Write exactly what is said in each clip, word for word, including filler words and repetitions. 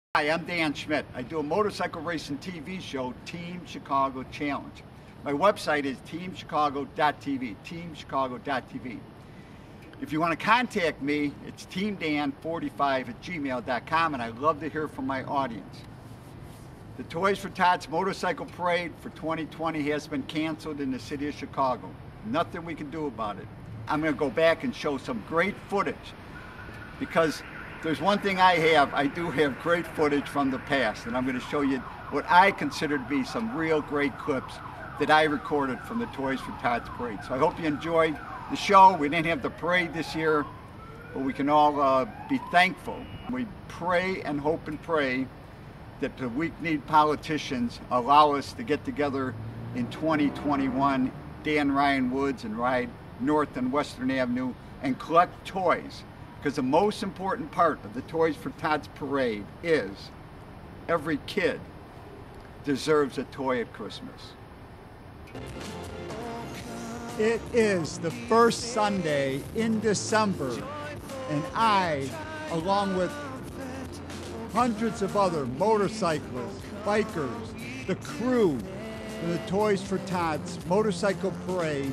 Hi, I'm Dan Schmitt. I do a motorcycle racing T V show, Team Chicago Challenge. My website is team chicago dot t v, team chicago dot t v. If you want to contact me, it's team dan forty-five at gmail dot com, and I love to hear from my audience. The Toys for Tots Motorcycle Parade for twenty twenty has been canceled in the city of Chicago. Nothing we can do about it. I'm going to go back and show some great footage, because there's one thing I have, I do have great footage from the past, and I'm going to show you what I consider to be some real great clips that I recorded from the Toys for Tots Parade. So I hope you enjoyed the show. We didn't have the parade this year, but we can all uh, be thankful. We pray and hope and pray that the weak-kneed politicians allow us to get together in twenty twenty-one, Dan Ryan Woods, and ride North and Western Avenue and collect toys. Because the most important part of the Toys for Tots Parade is every kid deserves a toy at Christmas. It is the first Sunday in December, and I, along with hundreds of other motorcyclists, bikers, the crew of the Toys for Tots Motorcycle Parade,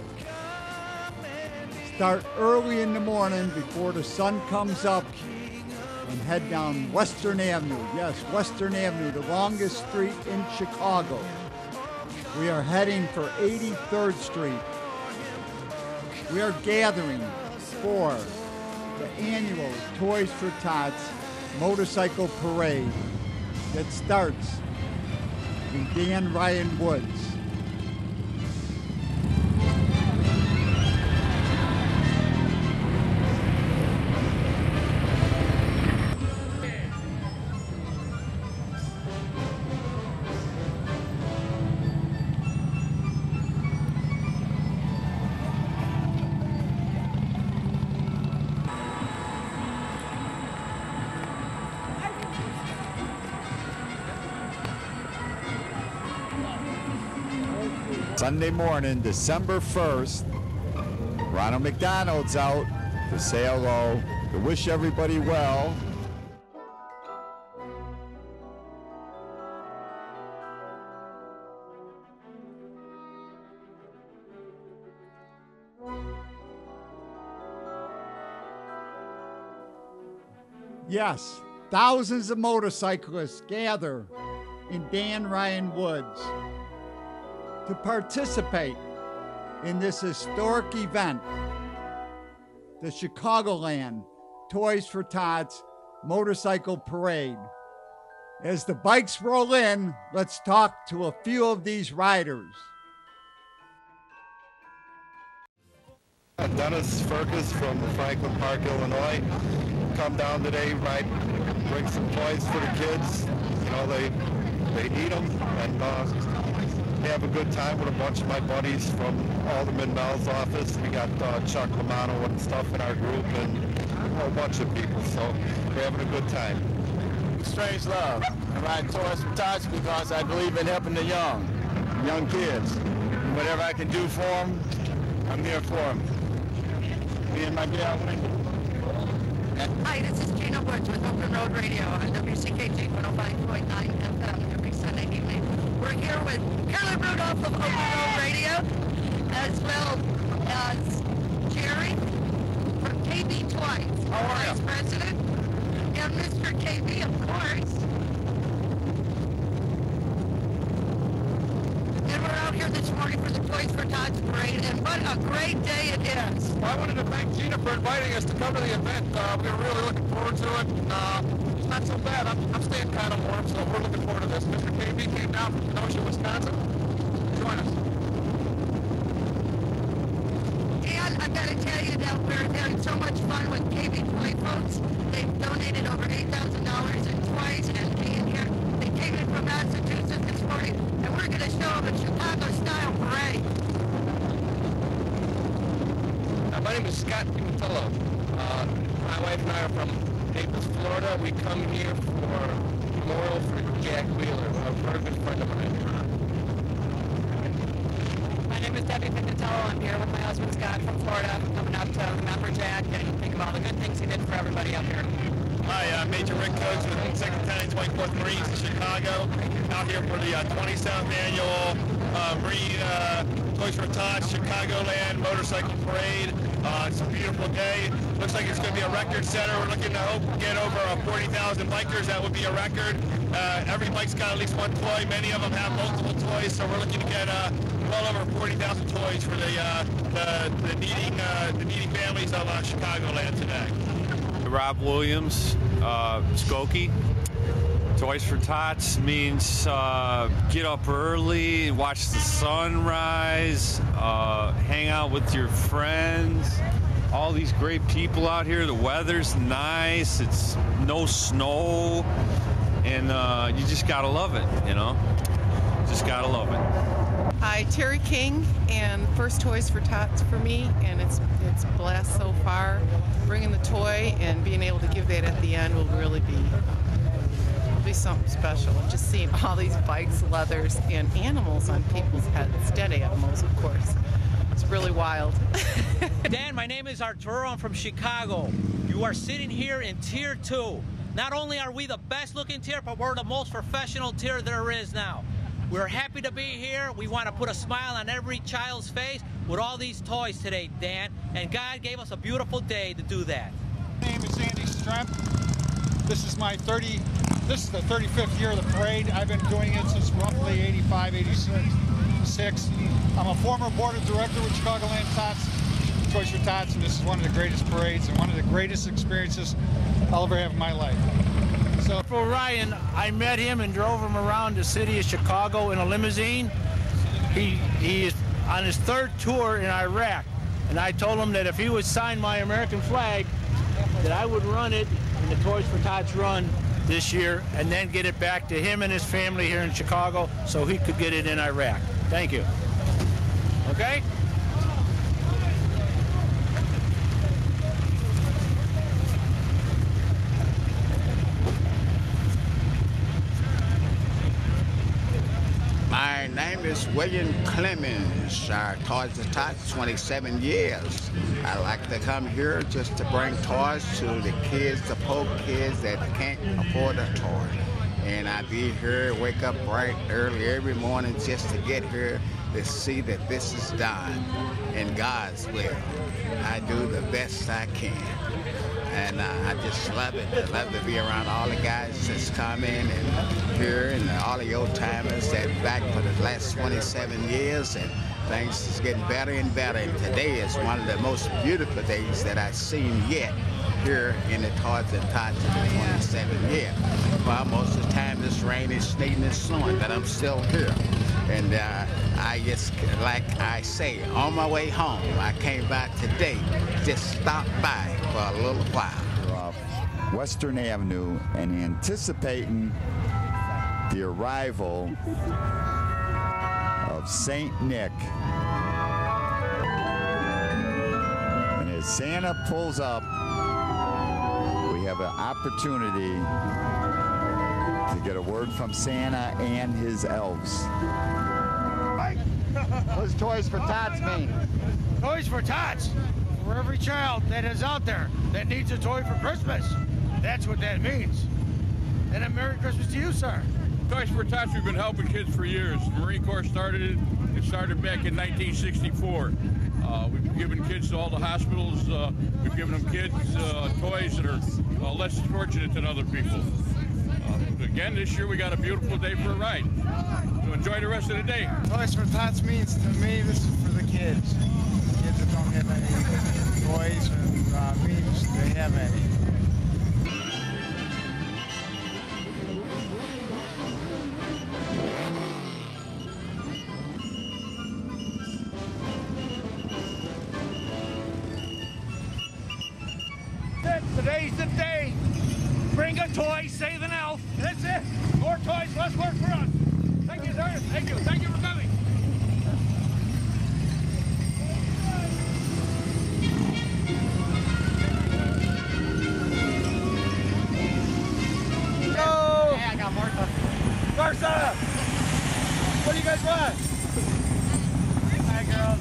start early in the morning before the sun comes up and head down Western Avenue. Yes, Western Avenue, the longest street in Chicago. We are heading for eighty-third Street. We are gathering for the annual Toys for Tots Motorcycle Parade that starts in Dan Ryan Woods. Sunday morning, December first, Ronald McDonald's out to say hello, to wish everybody well. Yes, thousands of motorcyclists gather in Dan Ryan Woods to participate in this historic event, the Chicagoland Toys for Tots Motorcycle Parade. As the bikes roll in, let's talk to a few of these riders. Dennis Fergus from Franklin Park, Illinois. Come down today, ride, bring some toys for the kids. You know, they they need them, and uh, have a good time with a bunch of my buddies from Alderman Mel's office. We got uh, Chuck Romano and stuff in our group, and a whole bunch of people, so we're having a good time. Strange love. I ride Toys for Tots because I believe in helping the young, young kids. And whatever I can do for them, I'm here for them. Me and my gal. Hi, this is Gina Woods with Open Road Radio on W C K G one oh five point nine F M every Sunday evening. We're here with Carolyn Rudolph of Open Road Radio, as well as Jerry from K B Toys, Vice President, and Mister K B, of course. And we're out here this morning for the Toys for Tots Parade, and what a great day it is. Well, I wanted to thank Gina for inviting us to come to the event. Uh, we were really looking forward to it. Uh, it's not so bad. I'm, I'm staying kind of warm, so we're looking forward to this. Mister K B came down from Kenosha, Wisconsin. Join us. And I've got to tell you that we're having so much fun with K B Toy folks. They've donated over eight thousand dollars in toys and being here. They came in from Massachusetts this morning, and we're going to show them a Chicago-style parade. Uh, my name is Scott Pimentello. Uh, my wife and I are from Naples, Florida. We come here for memorial for Jack Wheeler, a very good friend of mine. My name is Debbie Pimentello. I'm here with my husband Scott from Florida, coming out to remember Jack and think of all the good things he did for everybody up here. Hi, I'm Major Rick Coates with second Battalion, twenty-fourth Marines in Chicago, out here for the uh, twenty-seventh annual uh, Marine uh, Toys for Tots Chicagoland Motorcycle Parade. Uh, it's a beautiful day. Looks like it's going to be a record setter. We're looking to hope get over uh, forty thousand bikers. That would be a record. Uh, every bike's got at least one toy. Many of them have multiple toys, so we're looking to get uh, well over forty thousand toys for the, uh, the, the, needing, uh, the needing families of uh, Chicagoland today. Rob Williams, uh, Skokie. Toys for Tots means uh, get up early, watch the sunrise, uh, hang out with your friends. All these great people out here. The weather's nice. It's no snow, and uh, you just gotta love it. You know, just gotta love it. Hi, Terry King, and first Toys for Tots for me, and it's it's a blast so far. Bringing the toy and being able to give that at the end will really be will be something special. And just seeing all these bikes, leathers, and animals on people's heads, dead animals, of course. It's really wild. Dan, my name is Arturo. I'm from Chicago. You are sitting here in Tier two. Not only are we the best looking tier, but we're the most professional tier there is now. We're happy to be here. We want to put a smile on every child's face with all these toys today, Dan. And God gave us a beautiful day to do that. My name is Andy Stremp. This is my thirty. This is the thirty-fifth year of the parade. I've been doing it since roughly eighty-five, eighty-six. I'm a former board of director with Chicagoland Tots, Toys for Tots, and this is one of the greatest parades and one of the greatest experiences I'll ever have in my life. So for Ryan, I met him and drove him around the city of Chicago in a limousine. He he is on his third tour in Iraq, and I told him that if he would sign my American flag, that I would run it in the Toys for Tots run this year, and then get it back to him and his family here in Chicago, so he could get it in Iraq. Thank you. Okay? My name is William Clemens. I Toys for Tots twenty-seven years. I like to come here just to bring toys to the kids, the poor kids that can't afford a toy. And I be here, wake up bright early every morning just to get here to see that this is done in God's will. I do the best I can. And uh, I just love it. I love to be around all the guys that's come in and here, and all the old timers that back for the last twenty-seven years, and things is getting better and better. And today is one of the most beautiful days that I've seen yet here in the Tots and Tots in the twenty-seven year. Well, most of the time it's raining, sleeting, and snowing, but I'm still here. And uh, I just, like I say, on my way home, I came back today, just stopped by for a little while. We're off Western Avenue and anticipating the arrival of Saint Nick. And as Santa pulls up, we have an opportunity to get a word from Santa and his elves. what does Toys for Tots mean? Toys for Tots, for every child that is out there that needs a toy for Christmas. That's what that means. And a Merry Christmas to you, sir. Toys for Tots, we've been helping kids for years. The Marine Corps started it. It started back in nineteen sixty-four. Uh, we've given kids to all the hospitals. Uh, we've given them kids uh, toys that are uh, less fortunate than other people. Uh, again, this year we got a beautiful day for a ride. So enjoy the rest of the day. Toys for Tots means to me, this is for the kids. Kids that don't have any toys and uh, means they have any. Today's the day. Bring a toy, save an elf. That's it. More toys, less work for us. Thank you, sir. Thank you. Thank you for coming. Go! Hey, I got Martha. Martha! What do you guys want? Hi, girls.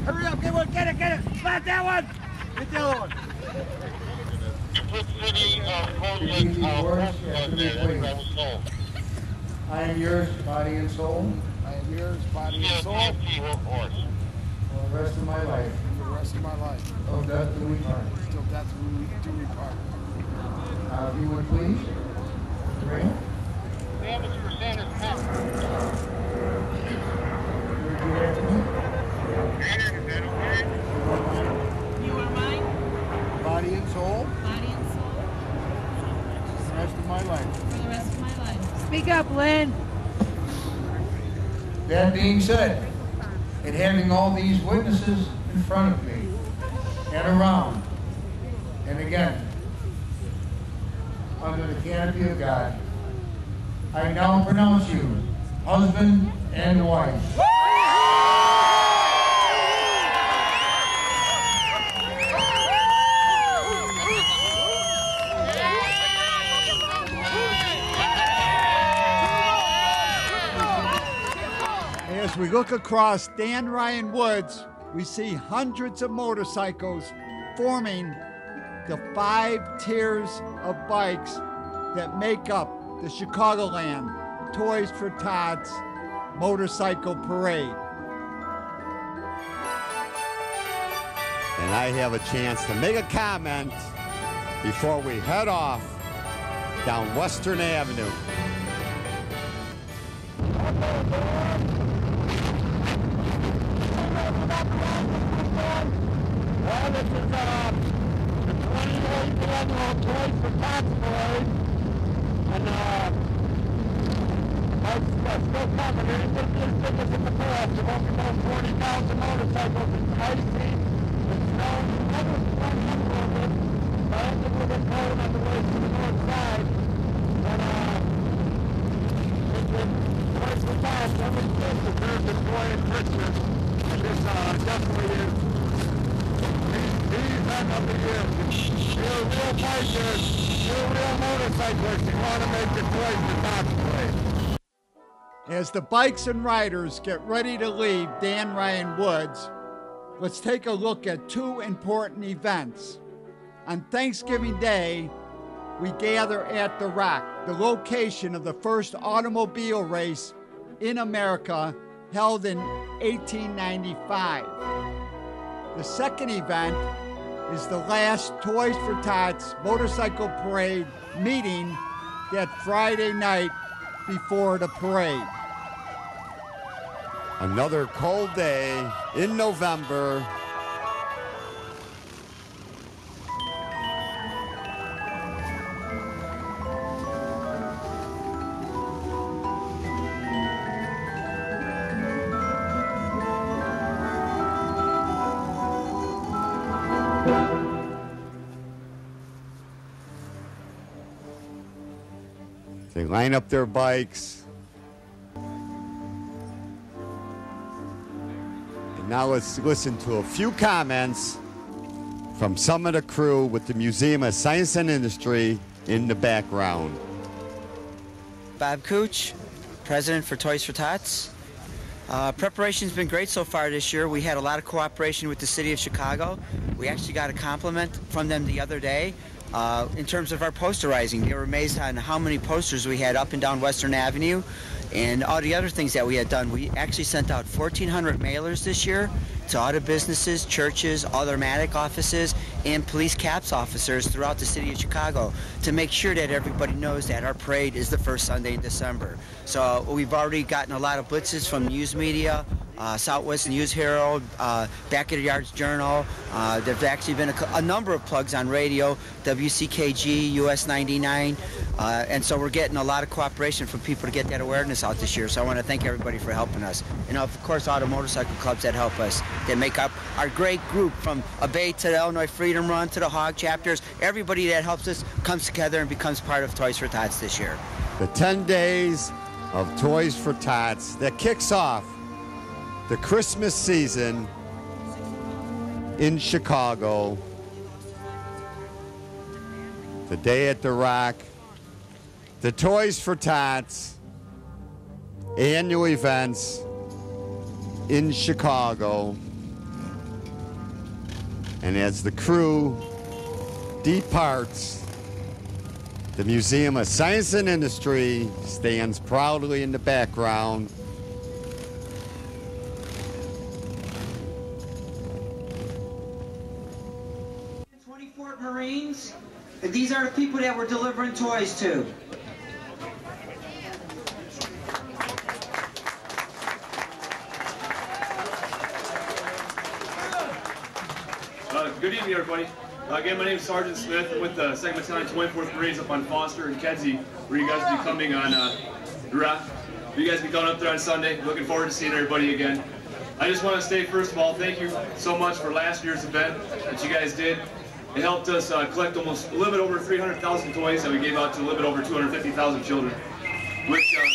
Hurry up, get one, get it, get it. Spot that one. Get the other one. I am yours, body and soul. I am yours, body and soul. For the rest of my life. For the rest of my life. Till death do we part. Till death do we part. Uh, if you would please. Ring. Sam, as you were saying, it's pen. Repeat after me. You are mine. Body and soul. Body and soul. For the rest of my life. For the rest of my life. Speak up, Lynn. That being said, and having all these witnesses in front of me, and around, and again, under the canopy of God, I now pronounce you husband and wife. As we look across Dan Ryan Woods, we see hundreds of motorcycles forming the five tiers of bikes that make up the Chicagoland Toys for Tots Motorcycle Parade. And I have a chance to make a comment before we head off down Western Avenue. Well, this is uh, the twenty-eighth annual Toys for Tots Parade, and uh, it's uh, still coming. There ain't gonna be as big as in the past. There won't be more than forty thousand motorcycles. It's icy, it's snowing, the weather's warming up a little bit, so I think we'll get cold on the way to the north side, but uh, it's the Toys for Tots. Every kid deserves a toy at Christmas, and this uh, definitely is. These are of the year. You're real bikers, you're real motorcyclists. You want to make the Toys for Tots Parade. As the bikes and riders get ready to leave Dan Ryan Woods, let's take a look at two important events. On Thanksgiving Day, we gather at the Rock, the location of the first automobile race in America held in eighteen ninety-five. The second event is the last Toys for Tots Motorcycle Parade meeting that Friday night before the parade. Another cold day in November. They line up their bikes. And now let's listen to a few comments from some of the crew with the Museum of Science and Industry in the background. Bob Cooch, President for Toys for Tots. Uh, preparation's been great so far this year. We had a lot of cooperation with the city of Chicago. We actually got a compliment from them the other day. Uh, in terms of our posterizing, they were amazed on how many posters we had up and down Western Avenue and all the other things that we had done. We actually sent out fourteen hundred mailers this year to auto businesses, churches, automatic offices, and police caps officers throughout the city of Chicago to make sure that everybody knows that our parade is the first Sunday in December. So we've already gotten a lot of blitzes from news media, Uh, Southwest News Herald, uh, Back of the Yards Journal. Uh, there's actually been a, a number of plugs on radio, W C K G, U S ninety-nine, uh, and so we're getting a lot of cooperation from people to get that awareness out this year. So I want to thank everybody for helping us. And of course, all the motorcycle clubs that help us, that make up our great group from A Bay to the Illinois Freedom Run to the Hog chapters. Everybody that helps us comes together and becomes part of Toys for Tots this year. The ten days of Toys for Tots that kicks off the Christmas season in Chicago. The Day at the Rock, the Toys for Tots annual events in Chicago. And as the crew departs, the Museum of Science and Industry stands proudly in the background. twenty-four Marines, and these are the people that we're delivering toys to. Uh, good evening, everybody. Uh, again, my name is Sergeant Smith. I'm with the second Battalion twenty-fourth Marines up on Foster and Kedzie, where you guys will be coming on uh, Iraq. You guys will be going up there on Sunday. Looking forward to seeing everybody again. I just want to say, first of all, thank you so much for last year's event that you guys did. It helped us uh, collect almost a little bit over three hundred thousand toys that we gave out to a little bit over two hundred fifty thousand children, which uh,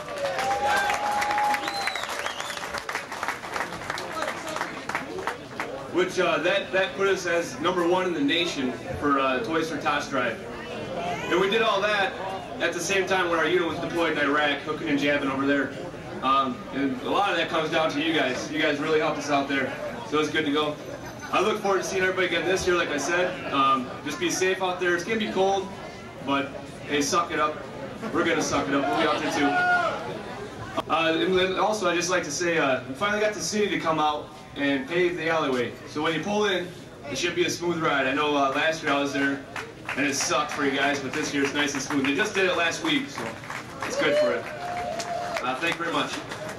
which uh, that, that put us as number one in the nation for uh, Toys for Tots Drive. And we did all that at the same time when our unit was deployed in Iraq, hooking and jabbing over there. Um, and a lot of that comes down to you guys. You guys really helped us out there, so it's good to go. I look forward to seeing everybody again this year, like I said. Um, just be safe out there. It's going to be cold, but hey, suck it up. We're going to suck it up. We'll be out there too. Uh, and then also, I'd just like to say, uh, we finally got the city to come out and pave the alleyway. So when you pull in, it should be a smooth ride. I know uh, last year I was there, and it sucked for you guys, but this year it's nice and smooth. They just did it last week, so it's good for it. Uh, thank you very much.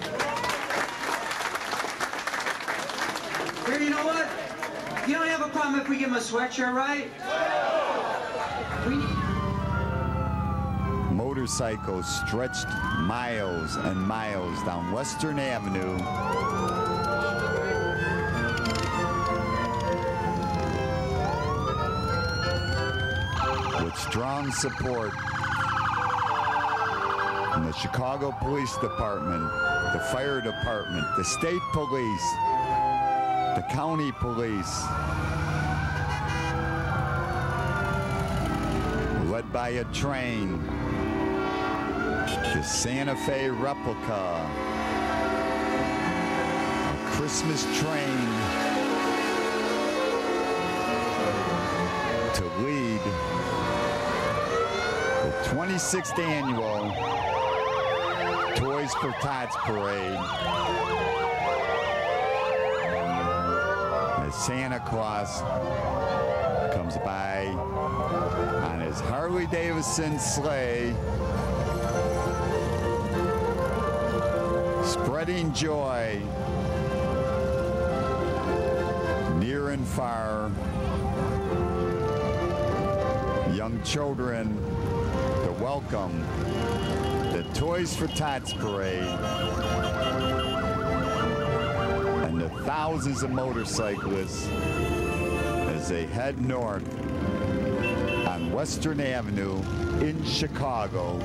Here, you know what? You don't have a problem if we give him a sweatshirt, right? We need Motorcycles stretched miles and miles down Western Avenue. With strong support from the Chicago Police Department, the Fire Department, the State Police, the County Police, led by a train, the Santa Fe replica, a Christmas train to lead the twenty-sixth annual Toys for Tots Parade as Santa Claus comes by on his Harley Davidson sleigh, spreading joy near and far. Young children to welcome the Toys for Tots Parade and the thousands of motorcyclists as they head north on Western Avenue in Chicago.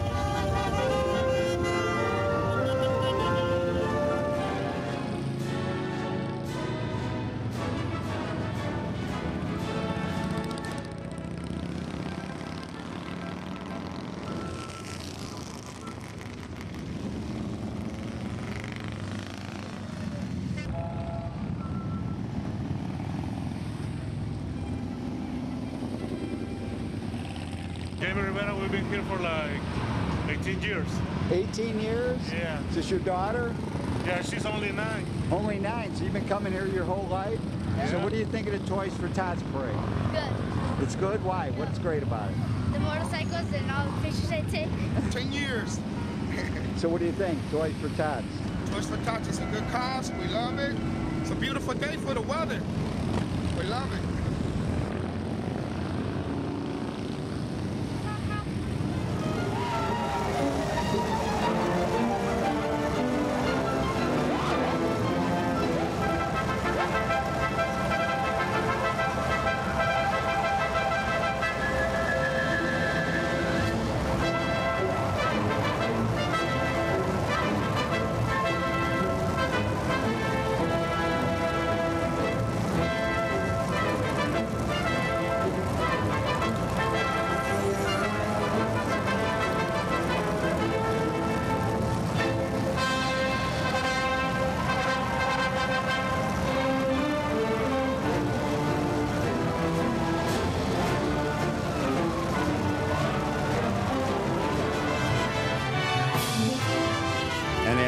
We've been here for like eighteen years. eighteen years? Yeah. Is this your daughter? Yeah, she's only nine. Only nine, so you've been coming here your whole life? Yeah. So what do you think of the Toys for Tots Parade? Good. It's good? Why? What's great about it? The motorcycles and all the pictures I take. ten years. So what do you think, Toys for Tots? Toys for Tots is a good cause. We love it. It's a beautiful day for the weather. We love it.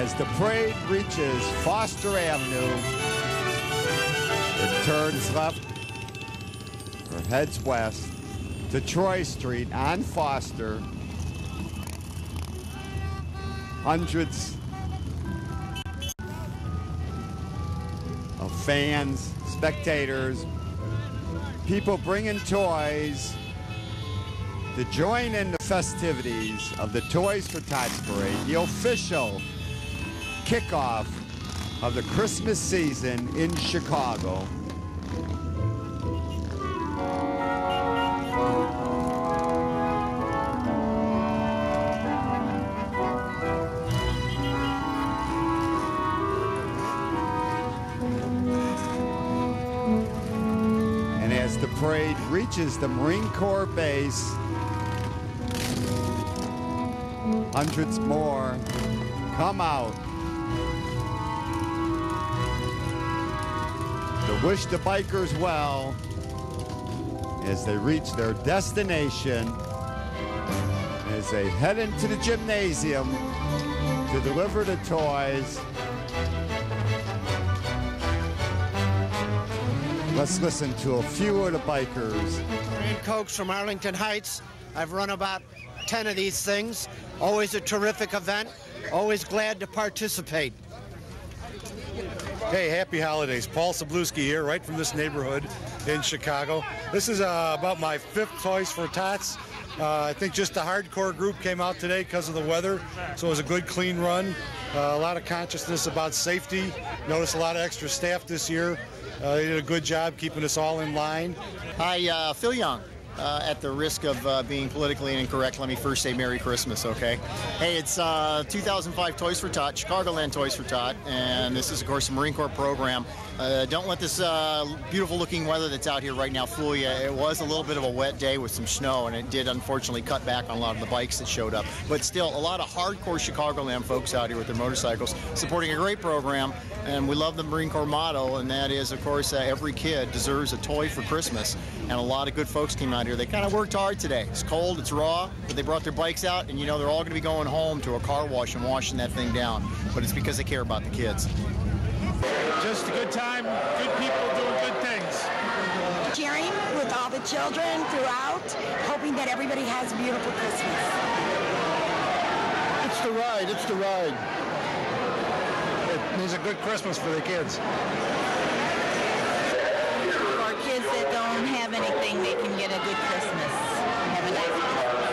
as the parade reaches Foster Avenue, it turns left or heads west to Troy Street on Foster. Hundreds of fans, spectators, people bringing toys to join in the festivities of the Toys for Tots Parade, the official kickoff of the Christmas season in Chicago. And as the parade reaches the Marine Corps base, hundreds more come out to wish the bikers well as they reach their destination, as they head into the gymnasium to deliver the toys. Let's listen to a few of the bikers. Rand Cokes from Arlington Heights. I've run about ten of these things. Always a terrific event. Always glad to participate. Hey, happy holidays. Paul Sabluski here, right from this neighborhood in Chicago. This is uh, about my fifth Toys for Tots. Uh, I think just the hardcore group came out today because of the weather, so it was a good, clean run. Uh, a lot of consciousness about safety. Noticed a lot of extra staff this year. Uh, they did a good job keeping us all in line. Hi, uh, Phil Young. Uh, at the risk of uh, being politically incorrect, let me first say Merry Christmas, okay? Hey, it's uh, two thousand five Toys for Tot, Chicagoland Toys for Tot, and this is, of course, a Marine Corps program. Uh, don't let this uh, beautiful-looking weather that's out here right now fool you. It was a little bit of a wet day with some snow, and it did, unfortunately, cut back on a lot of the bikes that showed up. But still, a lot of hardcore Chicagoland folks out here with their motorcycles supporting a great program, and we love the Marine Corps motto, and that is, of course, uh, every kid deserves a toy for Christmas. And a lot of good folks came out here. They kind of worked hard today. It's cold, it's raw, but they brought their bikes out, and you know they're all going to be going home to a car wash and washing that thing down. But it's because they care about the kids. Just a good time, good people doing good things. Cheering with all the children throughout, hoping that everybody has a beautiful Christmas. It's the ride, it's the ride. It means a good Christmas for the kids. For kids that don't have anything, they can get a good Christmas. Have a nice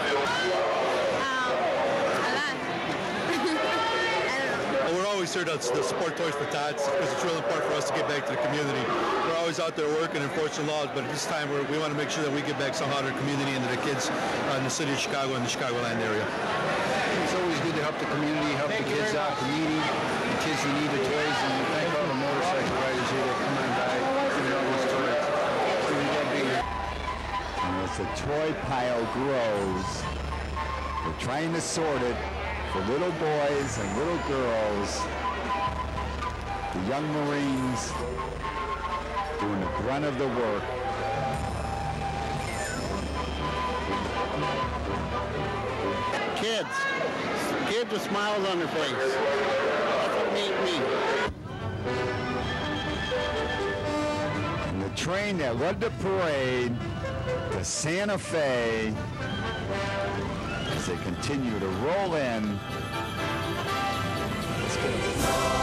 Well, we're always here to, to support Toys for Tots because it's really important for us to get back to the community. We're always out there working and enforcing laws, but at this time we're, we want to make sure that we get back somehow to the community and to the kids uh, in the city of Chicago and the Chicagoland area. It's always good to help the community, help the kids out, the needy, the kids that need the toys, and thank all the motorcycle riders here that come on by and all these toys. So we love being here. And as the toy pile grows, we're trying to sort it for little boys and little girls. The young Marines doing the brunt of the work. Kids. Kids with smiles on their face. That's what made me. And the train that led the parade to Santa Fe as they continue to roll in. Let's go.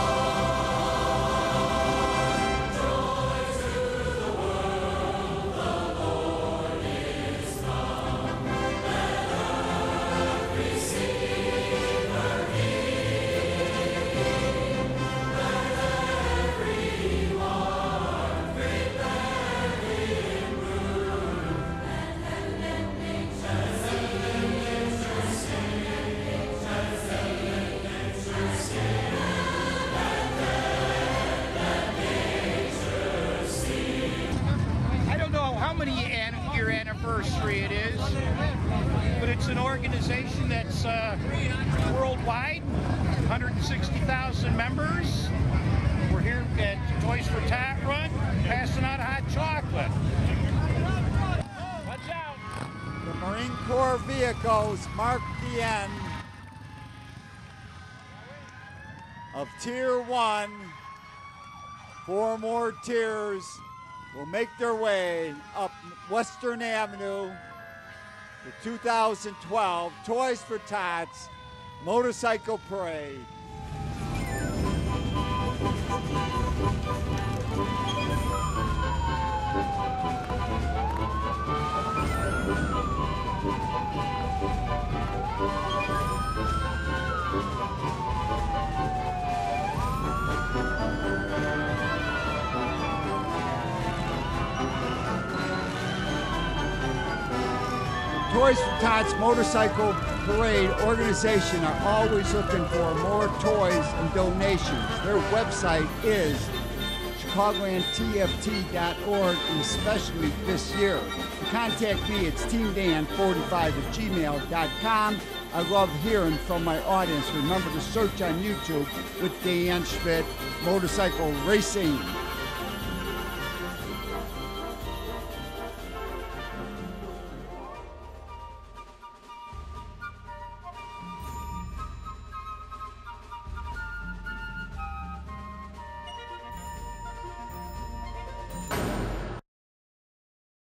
Year anniversary it is, but it's an organization that's uh, worldwide, one hundred sixty thousand members. We're here at Toys for Tot Run, passing out hot chocolate. Watch out! The Marine Corps vehicles mark the end of Tier one. Four more tiers will make their way up Western Avenue, the two thousand twelve Toys for Tots Motorcycle Parade. Toys for Tots Motorcycle Parade organization are always looking for more toys and donations. Their website is chicagoland T F T dot org, and especially this year. To contact me, it's team dan forty-five at gmail dot com. I love hearing from my audience. Remember to search on YouTube with Dan Schmitt Motorcycle Racing.